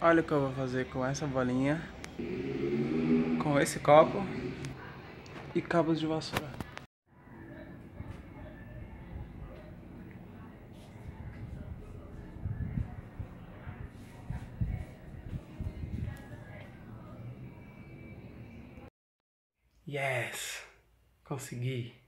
Olha o que eu vou fazer com essa bolinha, com esse copo e cabos de vassoura. Yes! Consegui!